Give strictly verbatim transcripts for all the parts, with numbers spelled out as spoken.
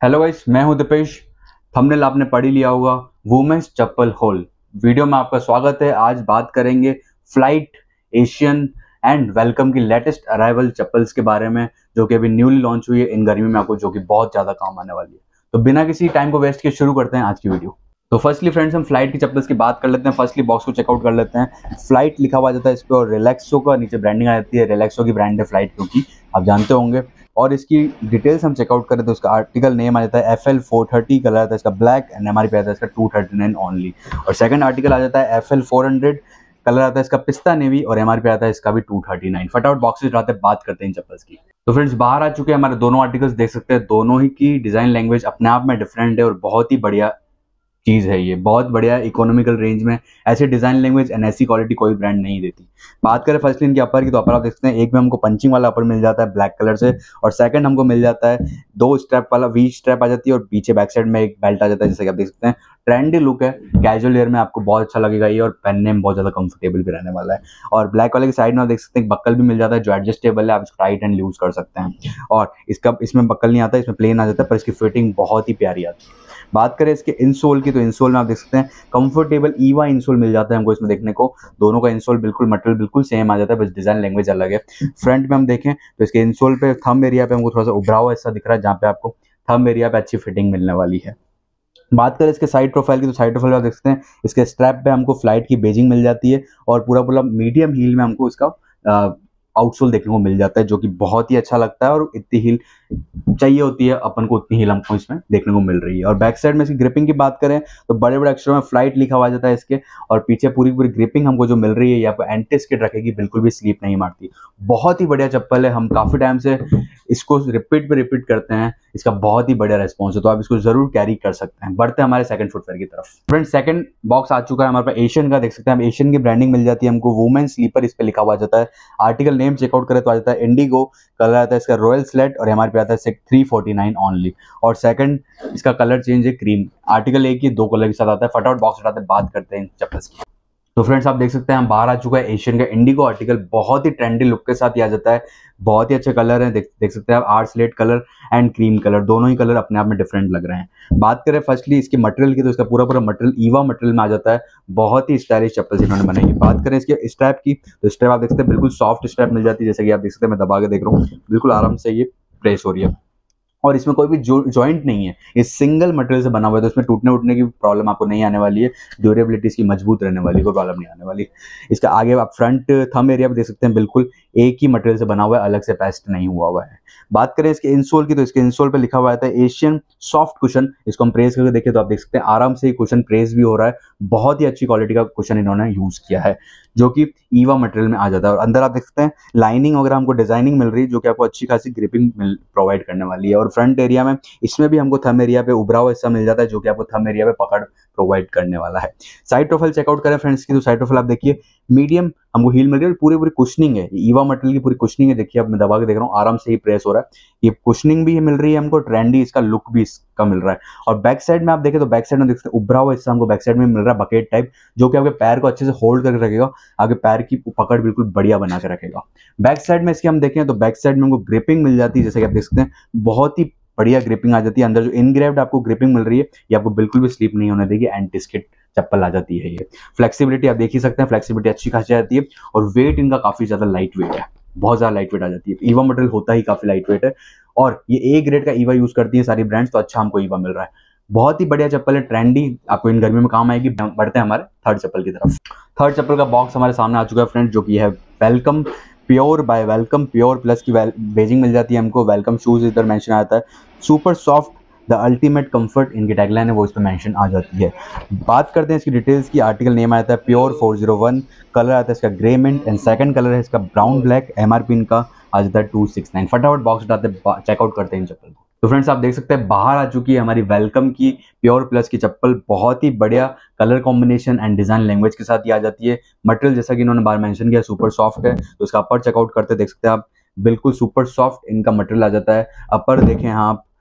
Hello guys, मैं हूं Dipesh. Thumbnail आपने पढ़ ही लिया होगा, वुमेन्स चप्पल होल। वीडियो में आपका स्वागत है। आज बात करेंगे फ्लाइट, एशियन एंड वेलकम की लेटेस्ट अराइवल चप्पल्स के बारे में, जो कि अभी न्यूली लॉन्च हुई है इन गर्मी में आपको, जो कि बहुत ज़्यादा काम आने वाली है। तो बिना किसी टाइम को वेस्ट किए शुरू करते हैं आज की वीडियो। तो फर्स्टली फ्रेंड्स, हम फ्लाइट की चप्पल्स की बात कर लेते हैं। फर्स्टली बॉक्स को चेकआउट कर लेते हैं। फ्लाइट लिखा हुआ जाता है इस पर और रिलैक्सो का नीचे ब्रांडिंग आ जाती है। रिलैक्सो की ब्रांड है फ्लाइट, क्योंकि आप जानते होंगे। और इसकी डिटेल्स हम चेकआउट करें तो उसका आर्टिकल नेम आ जाता है F L four thirty, colour आता है इसका black and M R P आता है इसका टू थर्टी नाइन ओनली। और सेकंड आर्टिकल आ जाता है F L four hundred, colour आता है इसका पिस्ता नेवी और एम आर पी आता है इसका भी टू थर्टी नाइन। फटाफट बॉक्सेस उठाते हैं, बात करते हैं इन चप्पल्स की। तो फ्रेंड्स, बाहर आ चुके हैं हमारे दोनों आर्टिकल्स, देख सकते हैं दोनों ही की डिजाइन लैंग्वेज अपने आप में डिफरेंट है और बहुत ही बढ़िया चीज़ है। ये बहुत बढ़िया इकोनॉमिकल रेंज में ऐसे डिजाइन लैंग्वेज एंड ऐसी क्वालिटी कोई ब्रांड नहीं देती। बात करें फर्स्टली इनके अपर की, तो अपर आप देख सकते हैं एक में हमको पंचिंग वाला अपर मिल जाता है ब्लैक कलर से, और सेकंड हमको मिल जाता है दो स्ट्रैप वाला वी स्ट्रैप आ जाती है और पीछे बैक साइड में एक बेल्ट आ जाता है। जैसे कि आप देख सकते हैं ट्रेंडी लुक है, कैजुअल वेयर में आपको बहुत अच्छा लगेगा ये, और पहनने में बहुत ज़्यादा कंफर्टेबल भी रहने वाला है। और ब्लैक वाले की साइड में आप देख सकते हैं बक्कल भी मिल जाता है जो एडजस्टेबल है, आप इसको टाइट एंड लूज कर सकते हैं। और इसका इसमें बक्कल नहीं आता, इसमें प्लेन आ जाता है, पर इसकी फिटिंग बहुत ही प्यारी आती है। बात करें इसके इंसोल की, तो इंसोल में आप देख सकते हैं कंफर्टेबल ईवा इंसोल मिल जाता है हमको इसमें देखने को। दोनों का इंसोल बिल्कुल मटेरियल बिल्कुल सेम आ जाता है, बस डिजाइन लैंग्वेज अलग है। फ्रंट में हम देखें तो इसके इंसोल पे थंब एरिया पे हमको थोड़ा सा उभरा हुआ हिस्सा दिख रहा है, जहाँ पे आपको थंब एरिया पे अच्छी फिटिंग मिलने वाली है। बात करें इसके साइड प्रोफाइल की, तो साइड प्रोफाइल आप देख सकते हैं इसके स्ट्रैप पे हमको फ्लाइट की बेजिंग मिल जाती है और पूरा पूरा मीडियम हील में हमको इसका आउटसोल देखने को मिल जाता है, जो कि बहुत ही अच्छा लगता है। और इतनी हील चाहिए होती है अपन को, उतनी हील हमको इसमें देखने को मिल रही है। और बैक साइड में इसकी ग्रिपिंग की बात करें तो बड़े बड़े अक्षरों में फ्लाइट लिखा हुआ जाता है इसके, और पीछे पूरी पूरी ग्रिपिंग हमको जो मिल रही है ये आपको एंटी स्किड रखेगी, बिल्कुल भी स्लिप नहीं मारती। बहुत ही बढ़िया चप्पल है, हम काफी टाइम से इसको रिपीट पे रिपीट करते हैं, इसका बहुत ही बढ़िया रिस्पॉन्स है, तो आप इसको जरूर कैरी कर सकते हैं। बढ़ते हैं हमारे सेकंड फुटवेयर की तरफ। फ्रेंड्स, सेकंड बॉक्स आ चुका है हमारे पास एशियन का, देख सकते हैं हम एशियन की ब्रांडिंग मिल जाती है हमको। वुमेन स्लीपर इस पे लिखा हुआ जाता है। आर्टिकल नेम चेकआउट करें तो आ जाता है इंडिगो, कलर आता है इसका रॉयल स्लेट और एमआरपी आता है थ्री फोर्टी नाइन ओनली। और सेकंड इसका कलर चेंज है क्रीम। आर्टिकल एक ही दो कलर के साथ आता है। फटाफट बॉक्स उठाते हैं, बात करते हैं इन चप्पल्स की। तो फ्रेंड्स, आप देख सकते हैं हम बाहर आ चुका है एशियन का इंडिगो आर्टिकल, बहुत ही ट्रेंडी लुक के साथ ही आ जाता है। बहुत ही अच्छे कलर हैं, देख देख सकते हैं आप, आर slate colour and cream colour, दोनों ही कलर अपने आप में डिफरेंट लग रहे हैं। बात करें फर्स्टली इसके मटेरियल की, तो इसका पूरा पूरा मटेरियल ईवा मटेरियल में आ जाता है। बहुत ही स्टाइलिश चप्पल इन्होंने बनाई है। बात करें इसके स्ट्रैप की, तो स्ट्रैप आप देख सकते हैं बिल्कुल सॉफ्ट स्ट्रैप मिल जाती है, जैसे कि आप देख सकते हैं मैं दबा के देख रहा हूँ, बिल्कुल आराम से ये प्रेस हो रही है। और इसमें कोई भी जो जॉइंट नहीं है, ये सिंगल मटेरियल से बना हुआ है, तो इसमें टूटने उठने की प्रॉब्लम आपको नहीं आने वाली है। ड्यूरेबिलिटी इसकी मजबूत रहने वाली है, कोई प्रॉब्लम नहीं आने वाली। इसका आगे आप फ्रंट थंब एरिया पे देख सकते हैं बिल्कुल एक ही मटेरियल से बना हुआ है, अलग से पेस्ट नहीं हुआ हुआ है। बात करें इसके इंसोल की, तो इसके इंसोल पे लिखा हुआ है एशियन सॉफ्ट कुशन। इसको हम प्रेस करके देखें तो आप देख सकते हैं आराम से ये कुशन प्रेस भी हो रहा है। बहुत ही अच्छी क्वालिटी का कुशन इन्होंने यूज किया है, जो कि ईवा मटेरियल में आ जाता है। और अंदर आप देख सकते हैं लाइनिंग वगैरह हमको डिजाइनिंग मिल रही है, जो कि आपको अच्छी खासी ग्रिपिंग प्रोवाइड करने वाली है। और फ्रंट एरिया में इसमें भी हमको थंब एरिया पे उभरा हुआ हिस्सा मिल जाता है, जो कि आपको थंब एरिया पे पकड़ प्रोवाइड करने वाला है। साइड प्रोफाइल चेकआउट करें फ्रेंड्स की, तो साइड प्रोफाइल आप देखिए मीडियम हमको हील मिल रही है, पूरी पूरी कुशनिंग है, ईवा मटेरियल की पूरी कुशनिंग है। देखिए अब मैं दबा के देख रहा हूँ, आराम से ही प्रेस हो रहा है। ये कुशनिंग भी मिल रही है हमको, ट्रेंडी इसका लुक भी इसका मिल रहा है। और बैक साइड में आप देखें तो बैक साइड में देख सकते हैं उभरा हुआ हिस्सा हमको बैक साइड में मिल रहा है, बकेट टाइप, जो कि आपके पैर को अच्छे से होल्ड करके रखेगा, आपके पैर की पकड़ बिल्कुल बढ़िया बना के रखेगा। बैक साइड में इसकी हम देखें तो बैक साइड में हमको ग्रिपिंग मिल जाती है, जैसे कि आप देख सकते हैं बहुत ही बढ़िया ग्रिपिंग आ जाती है। अंदर जो इनग्रेव्ड आपको ग्रिपिंग मिल रही है, ये आपको बिल्कुल भी स्लिप नहीं होने देगी। एंटी स्किड चप्पल आ जाती है ये। फ्लेक्सिबिलिटी आप देख ही सकते हैं, फ्लेक्सिबिलिटी अच्छी खासी आती है। और वेट इनका काफी ज्यादा लाइट वेट है, बहुत ज्यादा लाइट वेट आ जाती है। ईवा मटेरियल होता ही काफी लाइट वेट है, और ये ए ग्रेड का ईवा यूज करती है सारी ब्रांड्स, तो अच्छा हमको ईवा मिल रहा है। बहुत ही बढ़िया चप्पल है, ट्रेंडी, आपको इन गर्मी में काम आएगी। बढ़ते हैं हमारे थर्ड चप्पल की तरफ। थर्ड चप्पल का बॉक्स हमारे सामने आ चुका है फ्रेंड, जो कि है Welcome Pure by Welcome. Pure plus की बेजिंग मिल जाती है हमको। वेलकम शूज इधर मेंशन आता है। Super soft the ultimate comfort इनकी टैगलाइन है, वो इस पर मेंशन आ जाती है। बात करते हैं इसकी डिटेल्स की। आर्टिकल नेम आता है Pure four zero one, colour आता है इसका grey mint and second colour है इसका ब्राउन ब्लैक। एमआरपी इनका आ जाता है टू सिक्स नाइन। फटाफट बॉक्स उठाते हैं, चेकआउट करते हैं इन चप्पल को। तो फ्रेंड्स, आप देख सकते हैं बाहर आ चुकी है हमारी वेलकम की प्योर प्लस की चप्पल। बहुत ही बढ़िया colour combination and design language के साथ ही आ जाती है। मटेरियल जैसा कि इन्होंने बाहर मेंशन किया सुपर सॉफ्ट है, तो इसका अपर चेकआउट करते देख सकते हैं आप, बिल्कुल सुपर सॉफ्ट इनका मटेरियल आ जाता है। अपर देखें आप,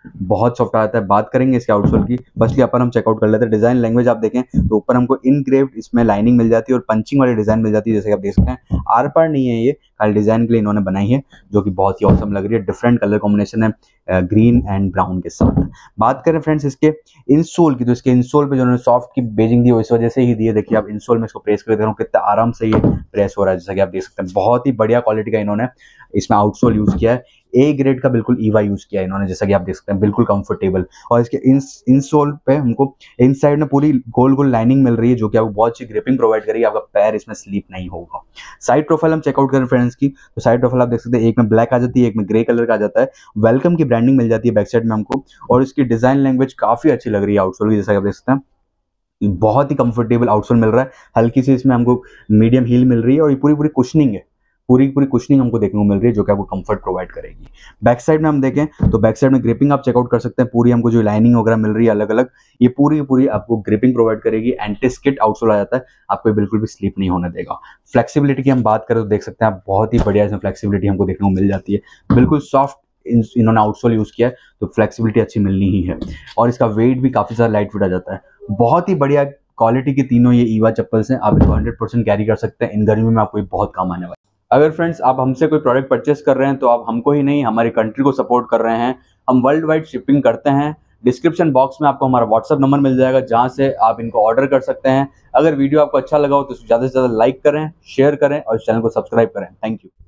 बहुत सॉफ्ट आता है। बात करेंगे इसके आउटसोल की, फर्स्टली अपन हम चेकआउट कर लेते हैं। डिजाइन लैंग्वेज आप देखें तो ऊपर हमको इनग्रेव्ड इसमें लाइनिंग मिल जाती है और पंचिंग वाली डिजाइन मिल जाती है, जैसे आप देख सकते हैं। आर पार नहीं है, ये खाली डिजाइन के लिए इन्होंने बनाई है, जो कि बहुत ही ऑसम लग रही है। डिफरेंट कलर कॉम्बिनेशन है ग्रीन एंड ब्राउन के साथ। बात करें फ्रेंड्स इसके इंसोल की, तो इसके इंसोल पे जो उन्होंने सॉफ्ट की बेजिंग दी है इस वजह से ही दी है। देखिए आप इंसोल में इसको प्रेस करके देख रहा हूँ कितना आराम से ये प्रेस हो रहा है, जैसा कि आप देख सकते हैं। बहुत ही बढ़िया क्वालिटी का इन्होंने इसमें आउटसोल यूज किया है, ए ग्रेड का बिल्कुल ईवा यूज किया है इन्होंने, जैसा कि आप देख सकते हैं बिल्कुल कंफर्टेबल। और इसके इंसोल पे हमको इनसाइड में पूरी गोल गोल लाइनिंग मिल रही है, जो कि आपको बहुत अच्छी ग्रिपिंग प्रोवाइड करेगी, आपका पैर इसमें स्लिप नहीं होगा। साइड प्रोफाइल हम चेकआउट करें फ्रेंड्स की, तो साइड प्रोफाइल आप देख सकते हैं एक में ब्लैक आ जाती है, एक में ग्रे कलर का आ जाता है। वेलकम की ब्रांडिंग मिल जाती है बैक साइड में हमको, और इसकी डिजाइन लैंग्वेज काफी अच्छी लग रही है आउटसोल की, जैसा कि आप देख सकते हैं। बहुत ही कंफर्टेबल आउटसोल मिल रहा है, हल्की सी इसमें हमको मीडियम हील मिल रही है, और ये पूरी पूरी कुशनिंग है, पूरी पूरी कुशनिंग हमको देखने को मिल रही है, जो कि आपको कंफर्ट प्रोवाइड करेगी। बैक साइड में हम देखें तो बैक साइड में ग्रिपिंग आप चेकआउट कर सकते हैं, पूरी हमको जो लाइनिंग वगैरह मिल रही है अलग अलग, ये पूरी पूरी आपको ग्रिपिंग प्रोवाइड करेगी। एंटी स्किड आउटसोल आ जाता है, आपको बिल्कुल भी स्लिप नहीं होने देगा। फ्लेक्सिबिलिटी की हम बात करें तो देख सकते हैं आप, बहुत ही बढ़िया इसमें फ्लेक्सिबिलिटी हमको देखने को मिल जाती है, बिल्कुल सॉफ्ट इन्होंने आउटसोल यूज किया है, तो फ्लेक्सिबिलिटी अच्छी मिलनी ही है। और इसका वेट भी काफी ज्यादा लाइट वेट आ जाता है। बहुत ही बढ़िया क्वालिटी की तीनों ये ईवा चप्पल्स हैं, आप इनको हंड्रेड परसेंट कैरी कर सकते हैं, इन गर्मी में आपको बहुत काम आने वाला है। अगर फ्रेंड्स आप हमसे कोई प्रोडक्ट परचेस कर रहे हैं तो आप हमको ही नहीं हमारी कंट्री को सपोर्ट कर रहे हैं। हम वर्ल्ड वाइड शिपिंग करते हैं। डिस्क्रिप्शन बॉक्स में आपको हमारा व्हाट्सअप नंबर मिल जाएगा, जहां से आप इनको ऑर्डर कर सकते हैं। अगर वीडियो आपको अच्छा लगा हो तो ज़्यादा से ज़्यादा लाइक करें, शेयर करें और इस चैनल को सब्सक्राइब करें। Thank you.